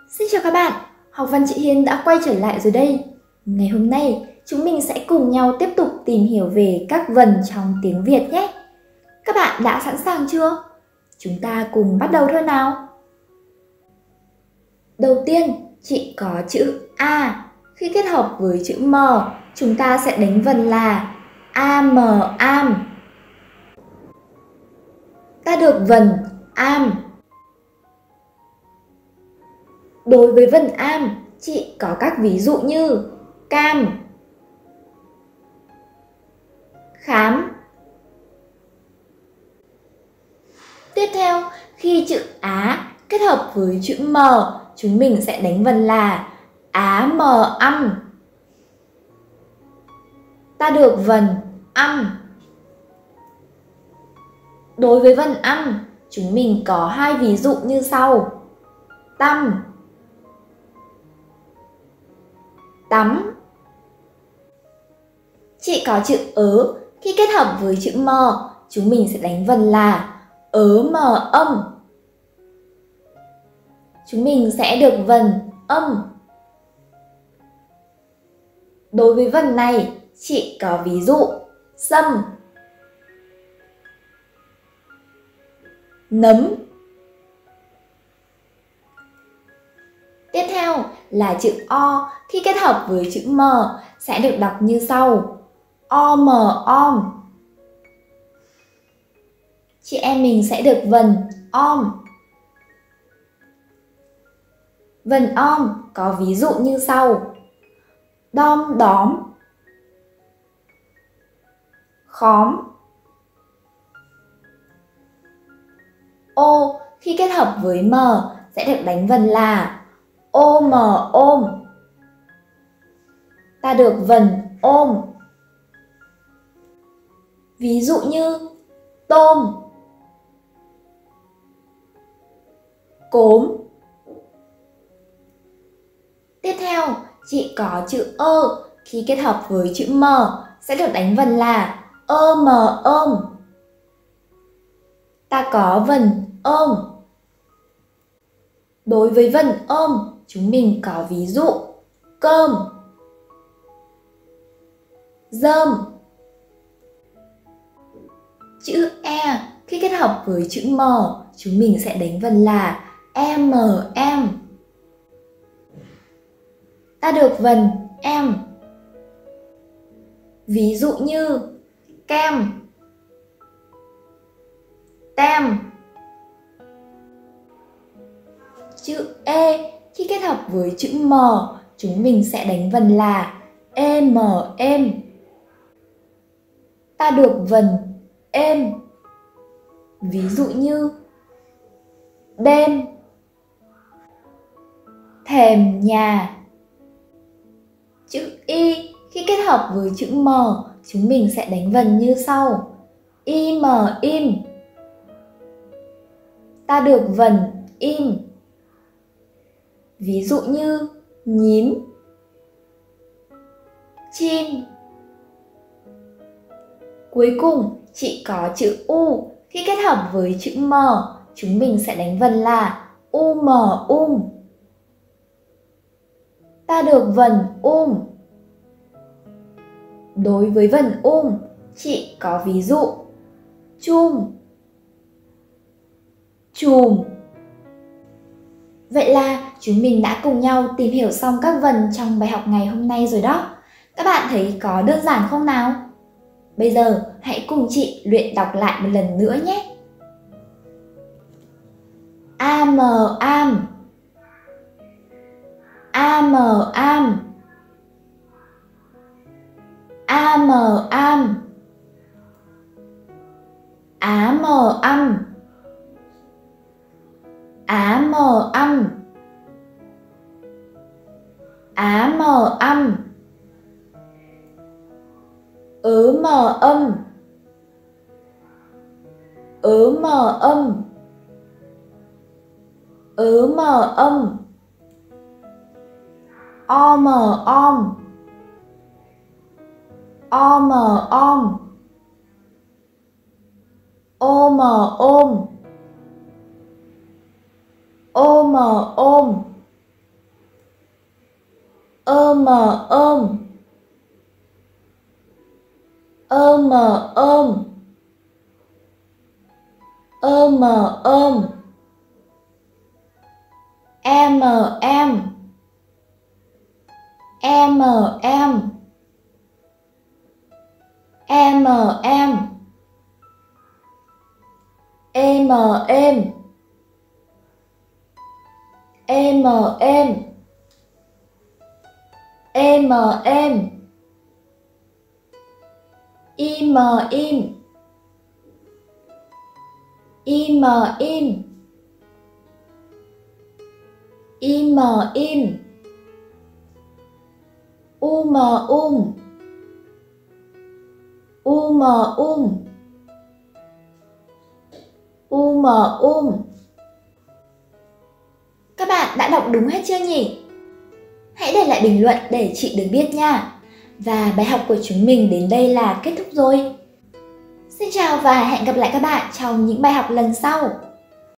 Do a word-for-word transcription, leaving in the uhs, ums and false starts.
Xin chào các bạn, học văn chị Hiên đã quay trở lại rồi đây. Ngày hôm nay, chúng mình sẽ cùng nhau tiếp tục tìm hiểu về các vần trong tiếng Việt nhé. Các bạn đã sẵn sàng chưa? Chúng ta cùng bắt đầu thôi nào. Đầu tiên, chị có chữ A. Khi kết hợp với chữ M, chúng ta sẽ đánh vần là am, am. Ta được vần am. Đối với vần am, chị có các ví dụ như cam, khám. Tiếp theo, khi chữ Á kết hợp với chữ M, chúng mình sẽ đánh vần là á mờ âm. Ta được vần âm. Đối với vần âm, chúng mình có hai ví dụ như sau: tăm, tắm. Chị có chữ ớ, khi kết hợp với chữ M, chúng mình sẽ đánh vần là ớ mờ âm. Chúng mình sẽ được vần âm. Đối với vần này, chị có ví dụ sâm, nấm. Tiếp theo là chữ O, khi kết hợp với chữ M sẽ được đọc như sau: om, om. Chị em mình sẽ được vần om. Vần om có ví dụ như sau: đom đóm, khóm. Ô khi kết hợp với M sẽ được đánh vần là ôm, ôm. Ta được vần ôm. Ví dụ như tôm, cốm. Tiếp theo, chị có chữ ơ, khi kết hợp với chữ M sẽ được đánh vần là ơ mờ ôm. Ta có vần ôm. Đối với vần ôm, chúng mình có ví dụ cơm, rơm. Chữ E khi kết hợp với chữ M, chúng mình sẽ đánh vần là em, em. Ta được vần em. Ví dụ như kem, tem. Chữ E khi kết hợp với chữ M, chúng mình sẽ đánh vần là em, em. Ta được vần êm. Ví dụ như đêm, thềm nhà. Chữ Y khi kết hợp với chữ M, chúng mình sẽ đánh vần như sau: im, im. Ta được vần im. Ví dụ như nhím, chim. Cuối cùng, chị có chữ U, khi kết hợp với chữ M, chúng mình sẽ đánh vần là um, um. Ta được vần um. Đối với vần um, chị có ví dụ chum, chùm. Vậy là chúng mình đã cùng nhau tìm hiểu xong các vần trong bài học ngày hôm nay rồi đó. Các bạn thấy có đơn giản không nào? Bây giờ hãy cùng chị luyện đọc lại một lần nữa nhé. Am, am, am, am, am, am, á mờ âm, á mờ âm, á mờ âm, ớ mờ âm, ớ mờ âm, ớ mờ âm, o mờ om, o mờ om, ô mờ ôm, ô mờ ôm, ôm ôm, ôm ôm, ôm ôm, em em, em em, em em, êm êm, êm êm, êm êm, im im, im im, im im, um um, um um, um um. Các bạn đã đọc đúng hết chưa nhỉ? Hãy để lại bình luận để chị được biết nha. Và bài học của chúng mình đến đây là kết thúc rồi. Xin chào và hẹn gặp lại các bạn trong những bài học lần sau.